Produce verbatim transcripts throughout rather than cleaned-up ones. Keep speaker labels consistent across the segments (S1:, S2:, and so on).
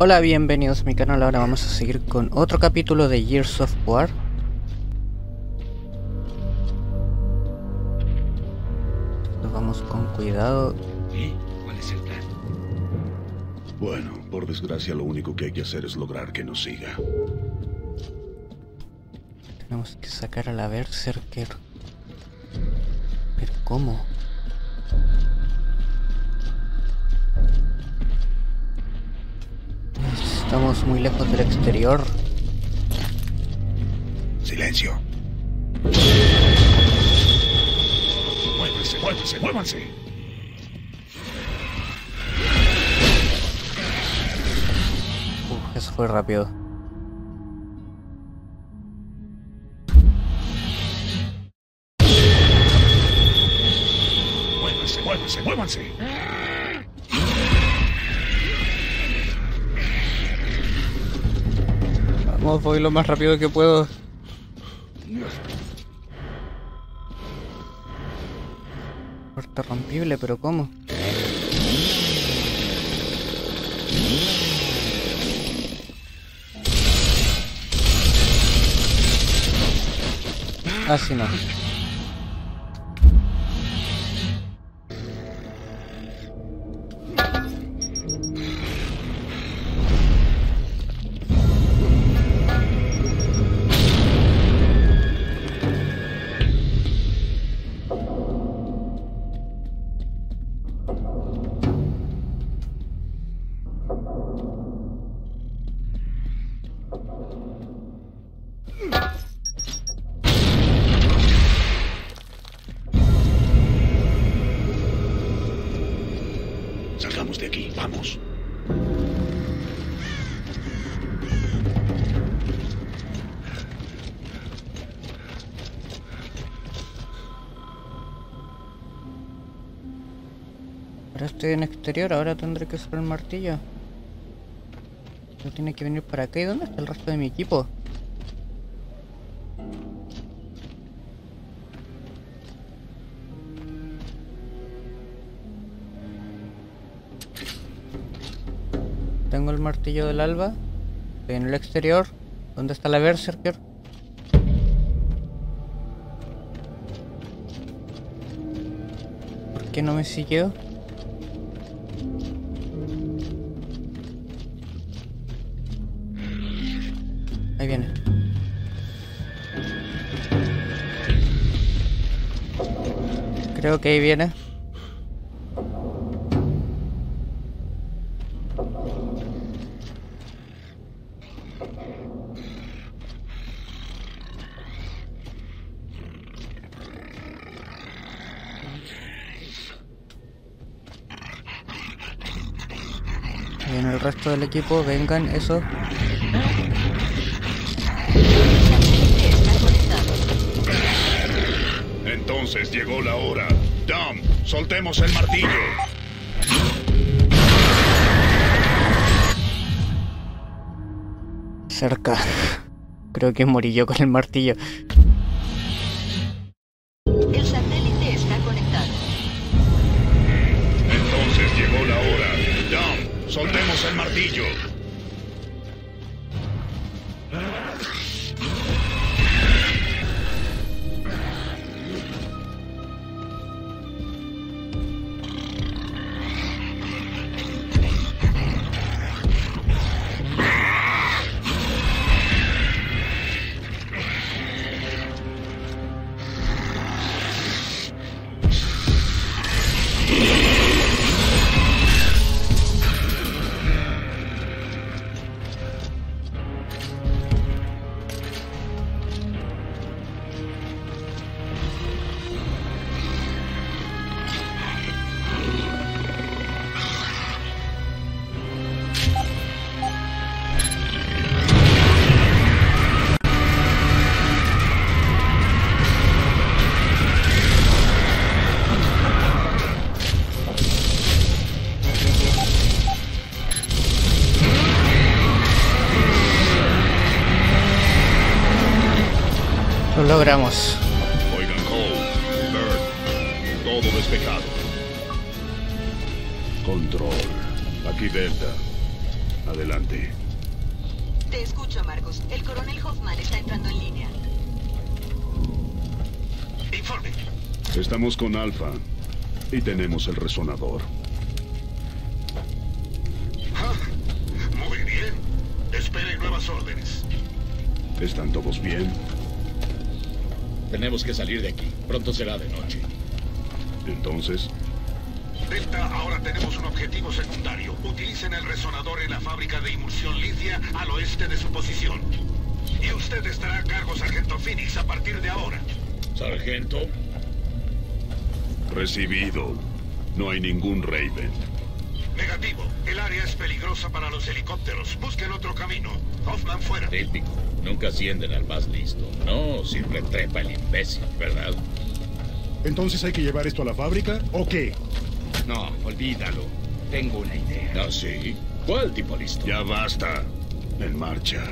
S1: Hola, bienvenidos a mi canal. Ahora vamos a seguir con otro capítulo de Gears of War. Nos vamos con cuidado.
S2: ¿Y cuál es el plan?
S3: Bueno, por desgracia lo único que hay que hacer es lograr que nos siga.
S1: Tenemos que sacar a la Berserker. ¿Pero cómo? Estamos muy lejos del exterior.
S3: ¡Silencio!
S2: ¡Muévanse, muévanse, muévanse!
S1: Uf, eso fue rápido.
S2: ¡Muévanse, muévanse, muévanse!
S1: Vamos, voy lo más rápido que puedo. Puerta rompible, pero ¿cómo? Así no.
S3: Salgamos de aquí, vamos.
S1: Ahora estoy en exterior, ahora tendré que usar el martillo. No tiene que venir para acá. ¿Y dónde está el resto de mi equipo? Tengo el martillo del alba. Estoy en el exterior. ¿Dónde está la Berserker? ¿Por qué no me siguió? Ahí viene. Creo que ahí viene. Bien, el resto del equipo, vengan, eso.
S3: Entonces llegó la hora. Dom, soltemos el martillo.
S1: Cerca. Creo que morí yo con el martillo.
S4: El satélite está conectado.
S3: Entonces llegó la hora. Dom, soltemos el martillo.
S1: Lo logramos.
S3: Oigan, Cole, Bird, todo despejado. Control. Aquí Delta. Adelante.
S4: Te escucho, Marcus. El coronel Hoffman está entrando en línea.
S2: Informe.
S3: Estamos con Alpha y tenemos el resonador.
S2: Ah, muy bien. Esperen nuevas órdenes.
S3: ¿Están todos bien?
S5: Tenemos que salir de aquí. Pronto será de noche.
S3: Entonces,
S2: Delta, ahora tenemos un objetivo secundario. Utilicen el resonador en la fábrica de emulsión litia al oeste de su posición. Y usted estará a cargo, Sargento Phoenix, a partir de ahora.
S5: Sargento.
S3: recibido. No hay ningún Raven.
S2: Negativo. El área es peligrosa para los helicópteros. Busquen otro camino. Hoffman fuera.
S5: Típico. Nunca ascienden al más listo. No, siempre trepa el imbécil, ¿verdad?
S6: ¿Entonces hay que llevar esto a la fábrica o qué?
S7: No, olvídalo. Tengo una idea.
S5: ¿Ah, sí? ¿Cuál tipo listo?
S3: Ya basta. En marcha.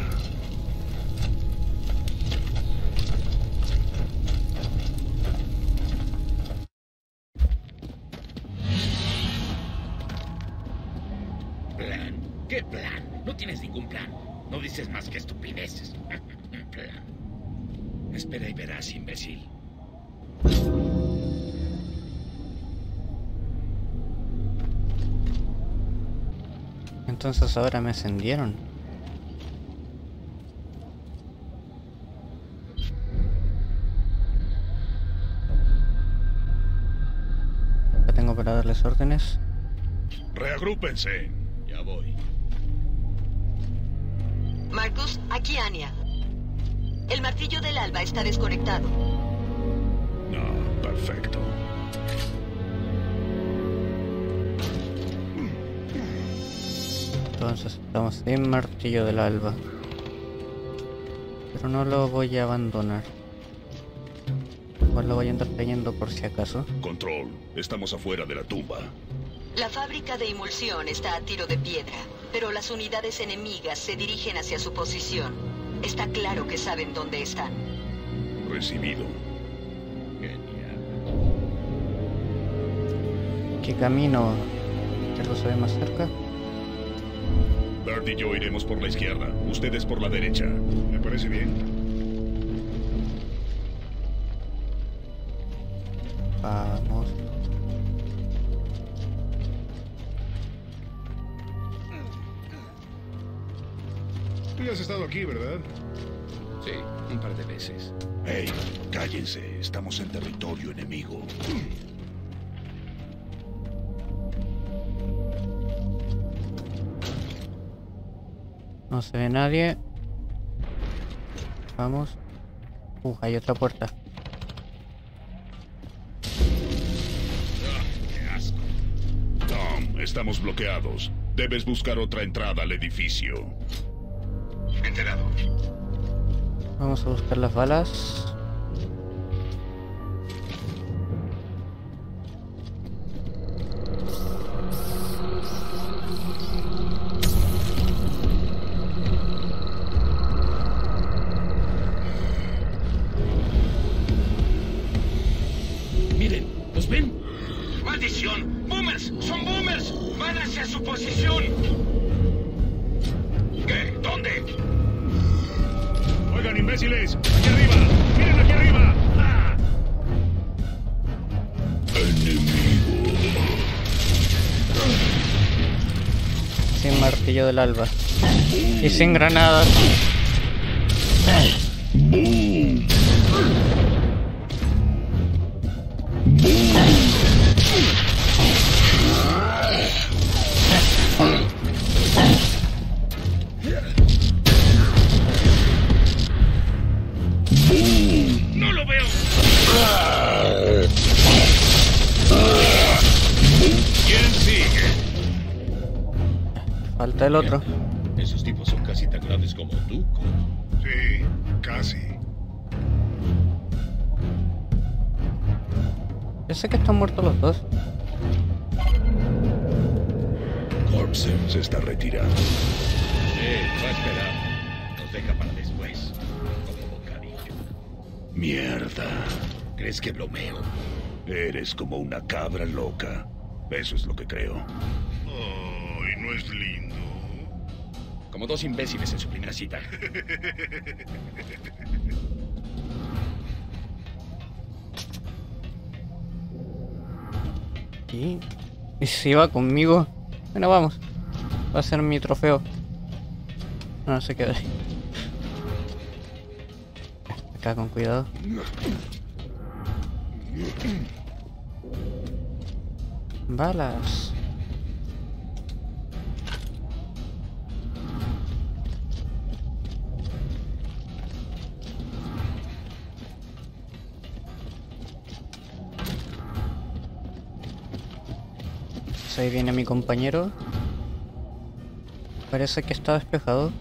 S5: ¿Plan? ¿Qué plan? No tienes ningún plan. No dices más que estupideces. Plan.
S7: Espera y verás, imbécil.
S1: Entonces ahora me ascendieron. ¿Qué tengo para darles órdenes?
S3: Reagrúpense.
S5: Ya voy.
S4: Marcus, aquí Anya. El martillo del alba está desconectado.
S3: No, perfecto.
S1: Entonces estamos sin martillo del alba. Pero no lo voy a abandonar. Igual lo voy a andar trayendo por si acaso.
S3: Control, estamos afuera de la tumba.
S4: La fábrica de emulsión está a tiro de piedra, pero las unidades enemigas se dirigen hacia su posición. Está claro que saben dónde están.
S3: Recibido.
S5: Genial.
S1: ¿Qué camino? ¿Ya lo sabe más cerca?
S3: Bert y yo iremos por la izquierda. Ustedes por la derecha.
S6: Me parece bien.
S1: Vamos.
S6: Tú ya has estado aquí, ¿verdad?
S7: Sí, un par de veces.
S3: Hey, cállense. Estamos en territorio enemigo.
S1: No se ve nadie. Vamos. Uh, hay otra puerta.
S5: Ah, qué asco.
S3: Tom, estamos bloqueados. Debes buscar otra entrada al edificio.
S2: Enterado.
S1: Vamos a buscar las balas.
S5: Miren, ¿los ven?
S2: ¡Maldición! ¡Boomers! ¡Son boomers! ¡Van hacia su posición! ¿Qué? ¿Dónde?
S3: Oigan, imbéciles. Aquí arriba. Miren aquí arriba. ¡Ah! Enemigo.
S1: Sin martillo del alba. Y sin granadas.
S3: Boom.
S5: ¡No lo veo!
S2: ¿Quién sigue?
S1: Falta el otro.
S5: Esos tipos son casi tan grandes como tú.
S6: Sí, casi.
S1: Yo sé que están muertos los dos.
S3: Corpse se está retirando.
S5: Sí, va a esperar. Nos deja para después. Como bocadillo.
S3: Mierda.
S5: ¿Crees que bromeo?
S3: Eres como una cabra loca. Eso es lo que creo.
S6: Ay, ¿no es lindo?
S7: como dos imbéciles en su primera cita.
S1: ¿Y? ¿Y si va conmigo? Bueno, vamos. Va a ser mi trofeo. No, no se queda ahí. Acá con cuidado. Balas. Pues ahí viene mi compañero. Parece que está despejado.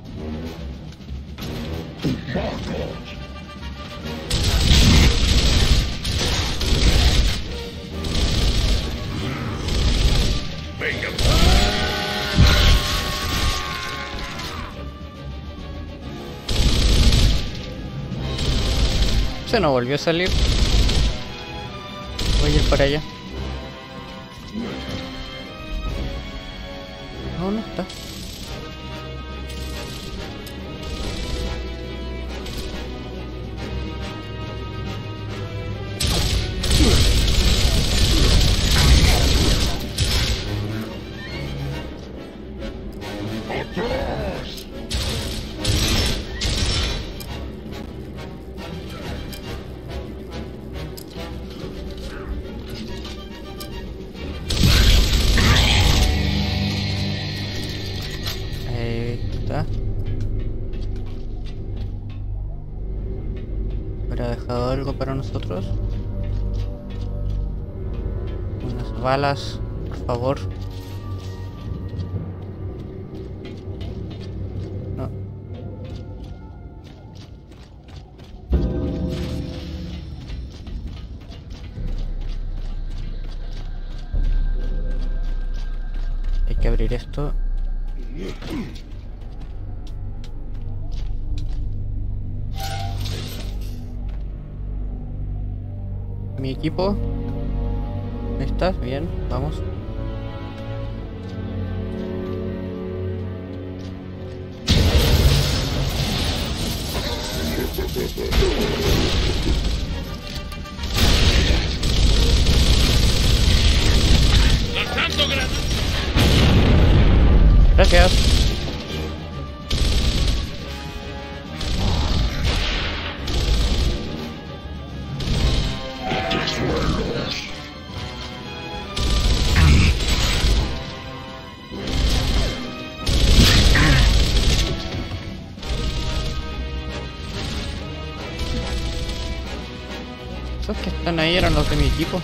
S1: Se nos volvió a salir. Voy a ir para allá. No, no está. ¿Habrá dejado algo para nosotros? Unas balas, por favor. No. Hay que abrir esto. Mi equipo. Ahí estás, bien, vamos.
S5: ¡Lanzando granadas!
S1: Gracias. Esos que están ahí eran los de mi equipo.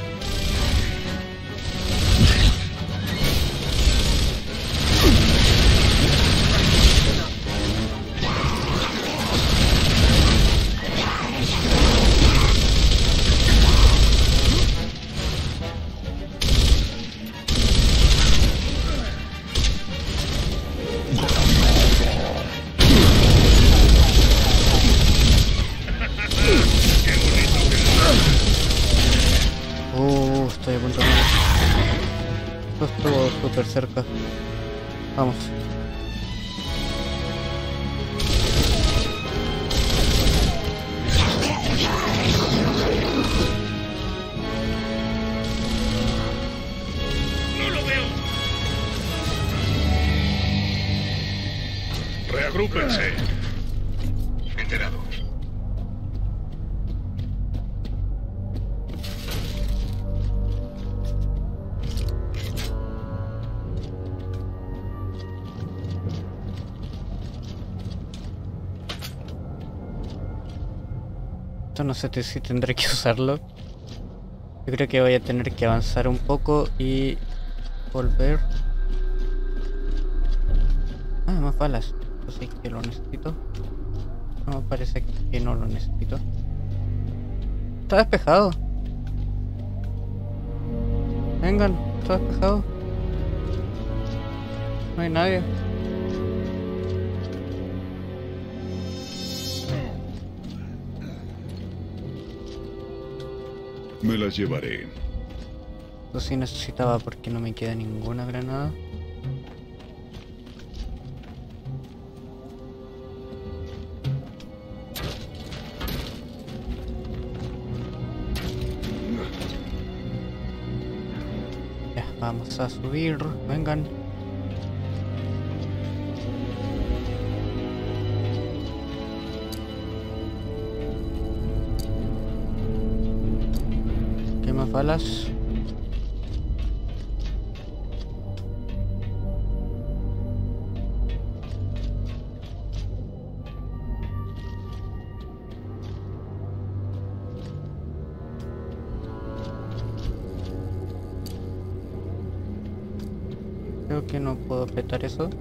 S1: Uh, estoy a punto de morir. Esto estuvo súper cerca. Vamos.
S5: ¡No lo veo!
S2: Reagrúpense. Enterado.
S1: Esto no sé si tendré que usarlo. Yo creo que voy a tener que avanzar un poco y volver. Ah, más balas. Esto sí que lo necesito. No, parece que no lo necesito. Está despejado. Vengan, está despejado. No hay nadie.
S3: Me las llevaré.
S1: Esto sí necesitaba porque no me queda ninguna granada. Vamos a subir, vengan. ¿Qué más balas? Creo que no puedo apretar eso.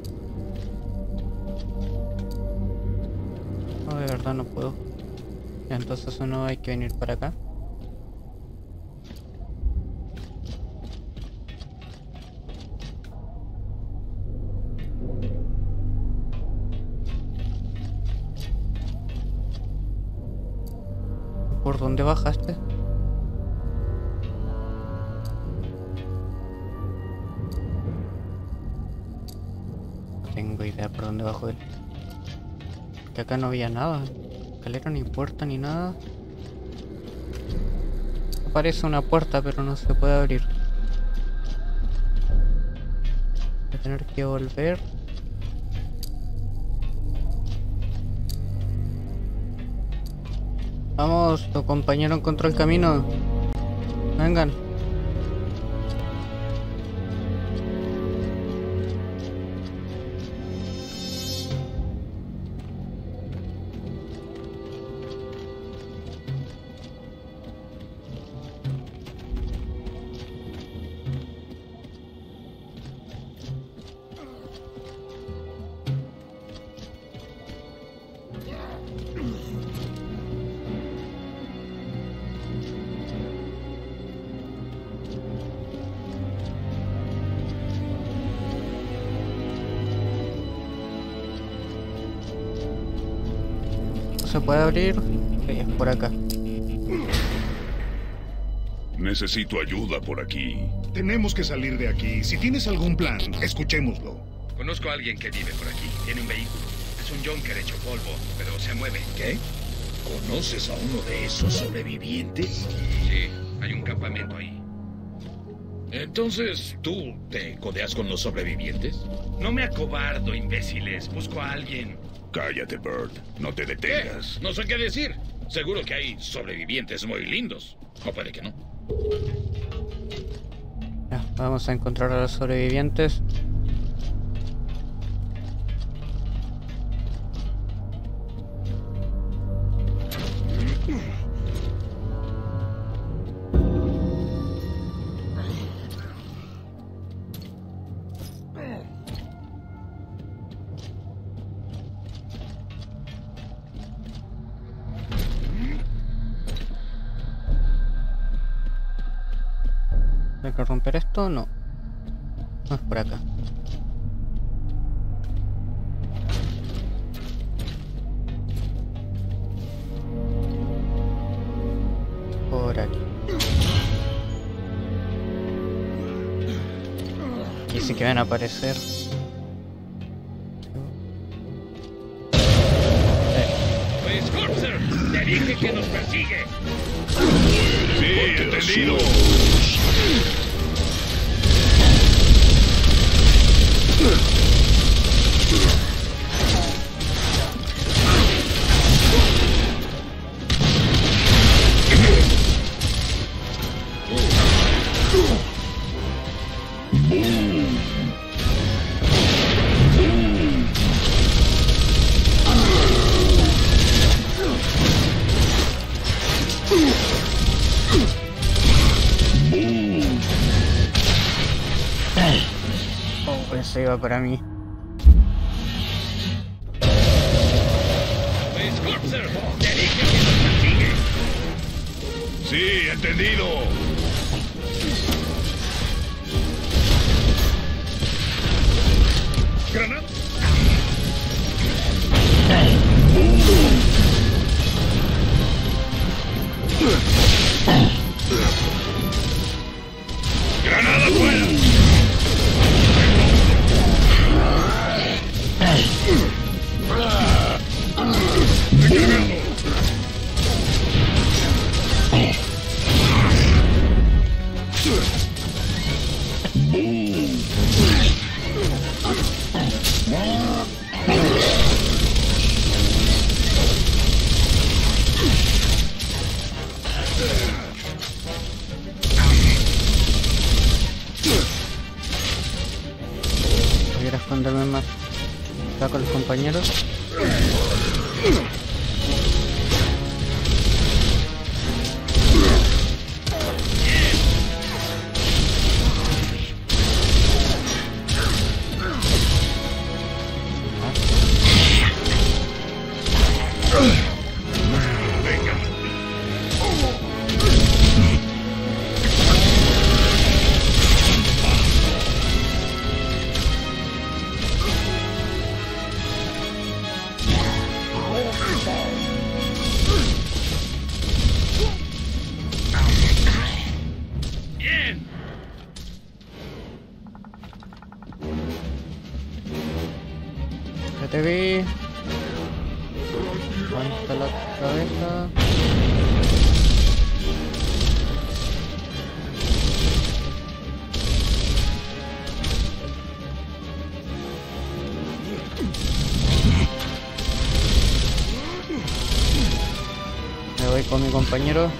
S1: No, de verdad no puedo. Ya, entonces no hay que venir para acá. ¿Por dónde bajaste? Tengo idea por dónde bajo él. Que acá no había nada. Escalera ni puerta ni nada. Aparece una puerta pero no se puede abrir. Voy a tener que volver. Vamos, tu compañero encontró el camino. Vengan. ¿Se puede abrir? Sí, es por acá.
S3: Necesito ayuda por aquí.
S6: Tenemos que salir de aquí. Si tienes algún plan, escuchémoslo.
S7: Conozco a alguien que vive por aquí. Tiene un vehículo. Es un Junker hecho polvo, pero se mueve.
S5: ¿Qué? ¿Conoces a uno de esos sobrevivientes?
S7: Sí, hay un campamento ahí.
S5: Entonces, ¿tú te codeas con los sobrevivientes?
S7: No me acobardo, imbéciles. Busco a alguien.
S3: Cállate, Bird. No te
S5: ¿Qué?
S3: detengas.
S5: No sé qué decir. Seguro que hay sobrevivientes muy lindos. O puede que no.
S1: Ya, vamos a encontrar a los sobrevivientes. ¿Hay que romper esto? No. No es por acá. Por aquí. Y sí que van a aparecer.
S7: ¡Pues Corsair! ¡Te dije que nos persigue!
S3: Sí, entendido.
S1: Oh, ese iba para mí.
S7: ¡Pues Corsair! ¡Te dije que nos persigue!
S3: Sí, entendido.
S7: ¡Granada!
S3: ¡Granada fuera!
S7: ¡Recargando!
S1: Está con los compañeros. Te vi. Levanta la cabeza. Me voy con mi compañero.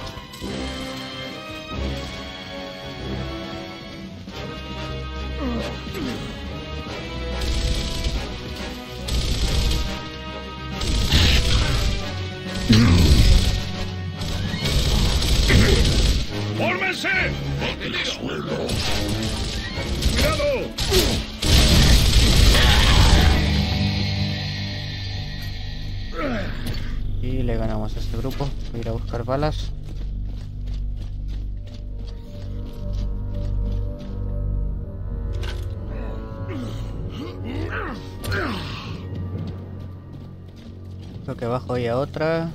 S7: ¡Fórmense! ¡Cuidado!
S1: Y le ganamos a este grupo. Voy a ir a buscar balas. Creo que abajo había otra.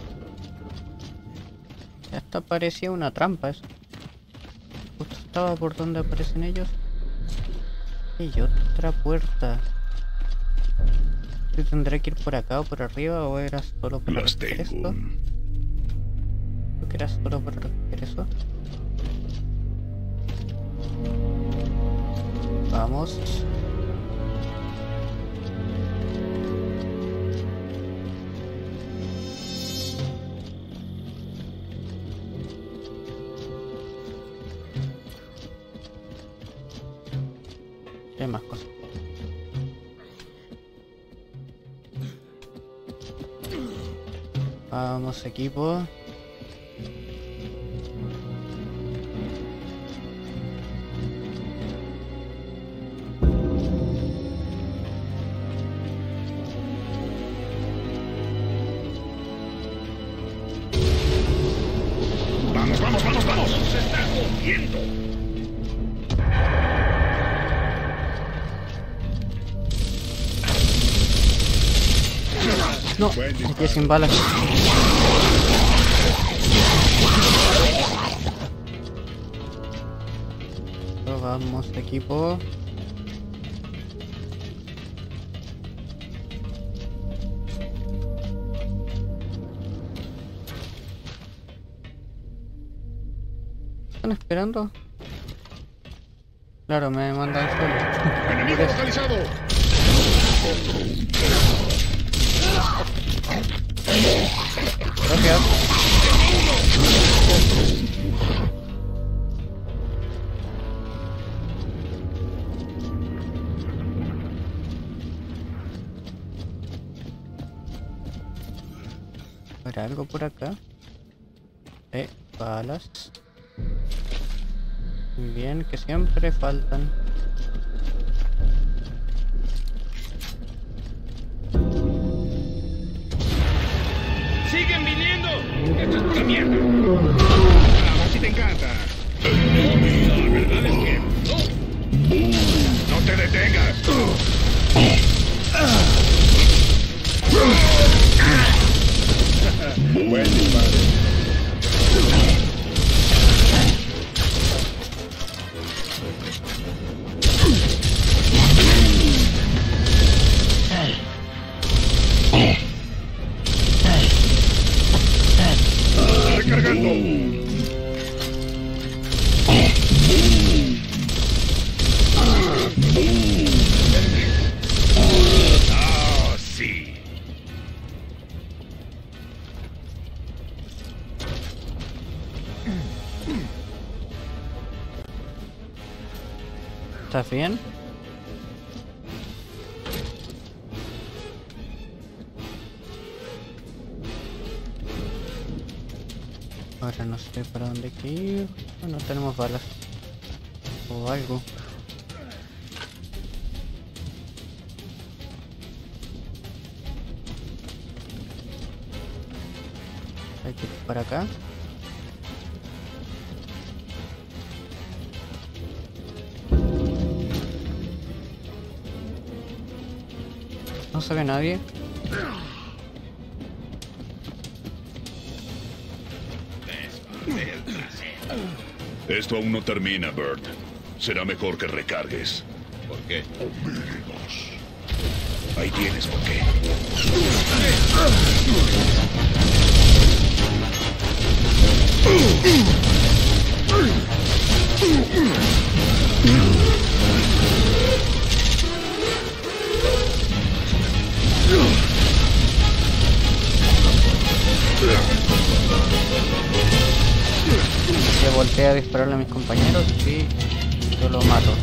S1: Esta parecía una trampa eso. Justo estaba por donde aparecen ellos. Y otra puerta. ¿Yo tendré que ir por acá o por arriba o era solo para
S3: Las
S1: recoger
S3: tengo.
S1: esto? Creo que era solo para recoger eso. Vamos. Hay más cosas. Vamos, equipo.
S7: ¡Vamos, vamos, vamos, vamos! ¡Se está jodiendo!
S1: No, me quedé sin balas. Pero vamos, equipo. ¿Están esperando? Claro, me mandan solo.
S6: ¡Enemigo localizado!
S1: Gracias. ¿Habrá algo por acá? Eh, balas. Bien, que siempre faltan.
S7: ¡Siguen viniendo! ¡Esto es pura mierda! ¡Vamos, si te encanta! La verdad es que no. ¡No te detengas!
S6: Buen disparo.
S7: ¡Recargando! ¡Ah, sí!
S1: ¿Estás bien? Ahora no sé para dónde hay que ir. No tenemos balas. O algo. Hay que ir para acá. No se ve nadie.
S3: Esto aún no termina, Bert. Será mejor que recargues.
S5: ¿Por qué?
S3: Ahí tienes por qué.
S1: Se voltea a dispararle a mis compañeros y yo lo mato.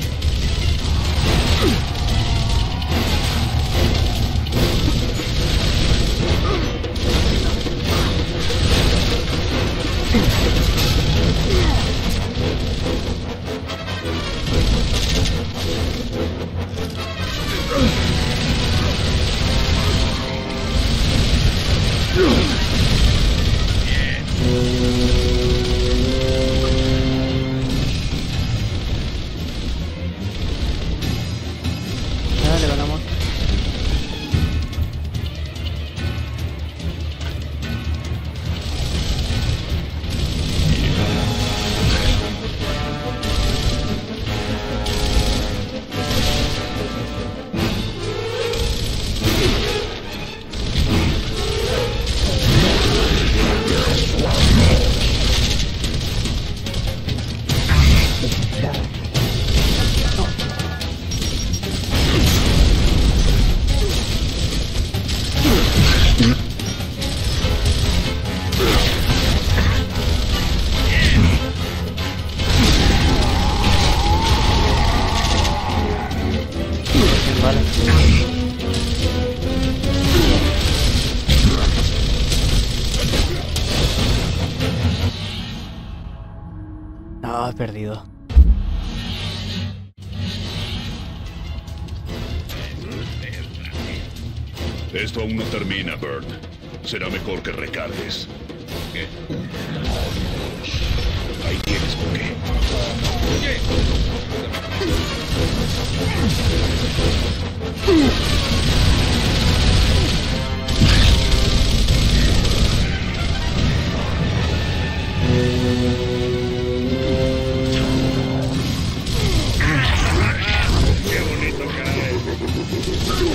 S1: Dale, ganamos. Vale. No, he perdido.
S3: Esto aún no termina, Bert. Será mejor que recargues.
S5: ¿Qué?
S3: Ahí tienes por qué.
S7: ¡Qué bonito, caray!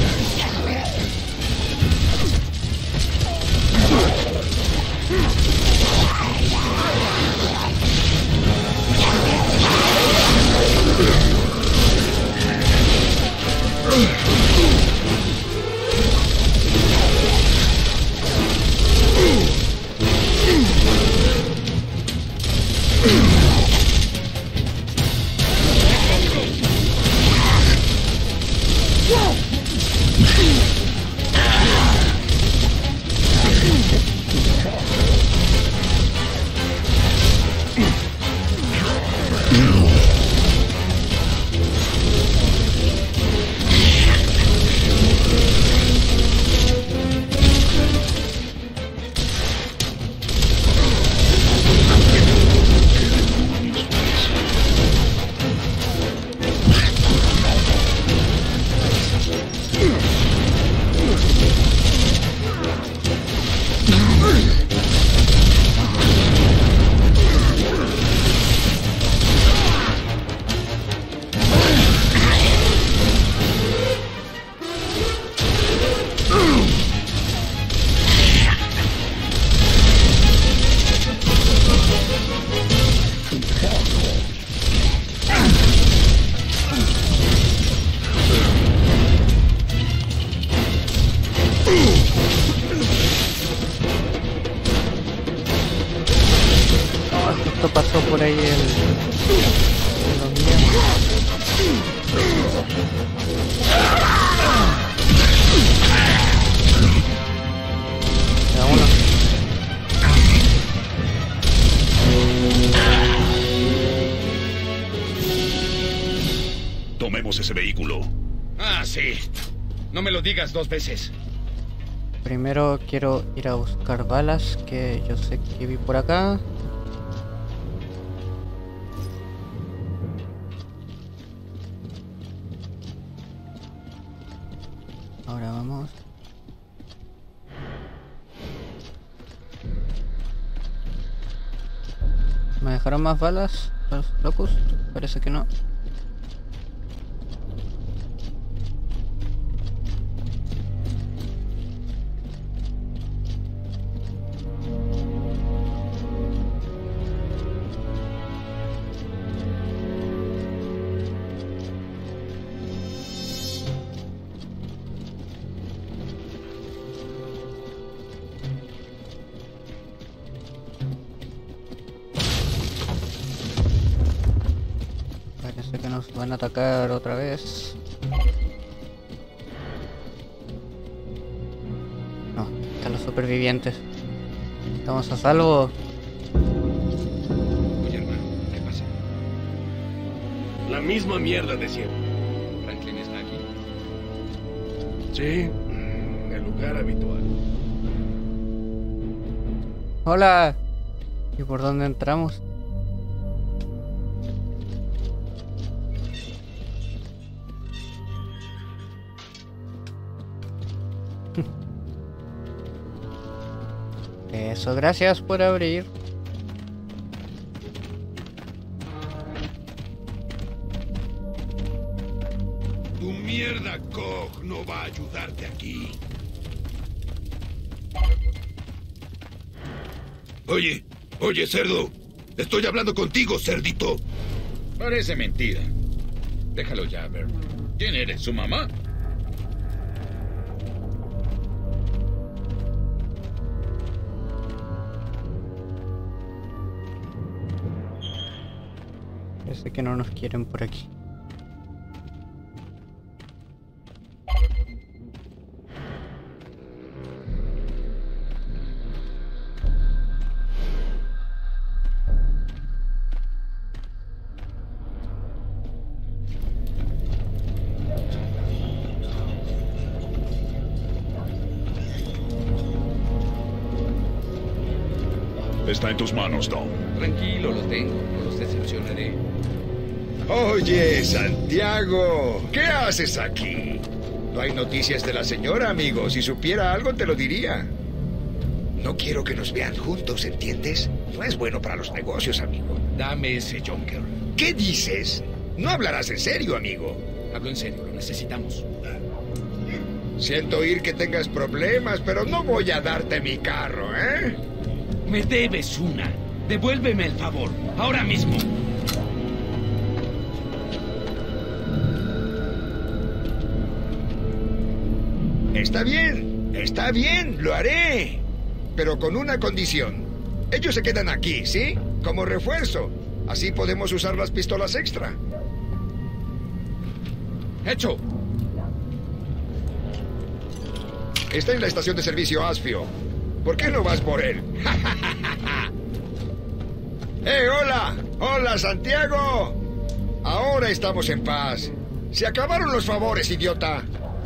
S3: tenemos ese vehículo.
S5: Ah, sí. No me lo digas dos veces.
S1: Primero quiero ir a buscar balas que yo sé que vi por acá. Ahora vamos. ¿Me dejaron más balas los locos? Parece que no. Parece que nos van a atacar otra vez. No, están los supervivientes. Estamos a salvo.
S5: Oye, hermano, ¿qué pasa?
S7: La misma mierda de siempre.
S5: ¿Franklin está aquí?
S7: Sí, el lugar habitual.
S1: Hola. ¿Y por dónde entramos? Eso, gracias por abrir.
S2: Tu mierda, Koch, no va a ayudarte aquí. Oye, oye, cerdo. Estoy hablando contigo, cerdito.
S5: Parece mentira. Déjalo ya, Bert. ¿Quién eres, su mamá?
S1: Parece que no nos quieren por aquí.
S3: Está en tus manos, Tom.
S5: Tranquilo, lo tengo. No los decepcionaré.
S8: Oye, Santiago, ¿qué haces aquí? No hay noticias de la señora, amigo. Si supiera algo, te lo diría. No quiero que nos vean juntos, ¿entiendes? No es bueno para los negocios, amigo.
S5: Dame ese Junker.
S8: ¿Qué dices? No hablarás en serio, amigo.
S5: Hablo en serio, lo necesitamos.
S8: Siento oír que tengas problemas, pero no voy a darte mi carro, ¿eh?
S5: Me debes una. Devuélveme el favor, ahora mismo.
S8: Está bien, está bien, lo haré. Pero con una condición. Ellos se quedan aquí, ¿sí? Como refuerzo. Así podemos usar las pistolas extra.
S5: ¡Hecho!
S8: Está en la estación de servicio Aspio. ¿Por qué no vas por él? ¡Eh, hola! ¡Hola, Santiago! Ahora estamos en paz. Se acabaron los favores, idiota.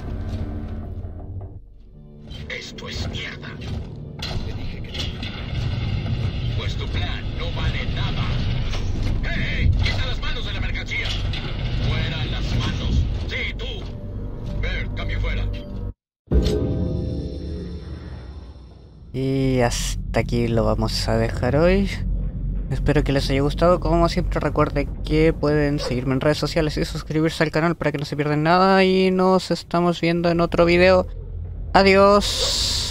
S2: Esto es mierda.
S5: Te dije que no.
S2: Pues tu plan no vale nada. ¡Hey, hey! ¡Quita las manos de la mercancía! ¡Fuera las manos! ¡Sí, tú! Bert, cambio fuera.
S1: Y hasta aquí lo vamos a dejar hoy. Espero que les haya gustado. Como siempre, recuerden que pueden seguirme en redes sociales y suscribirse al canal para que no se pierdan nada. Y nos estamos viendo en otro video. Adiós.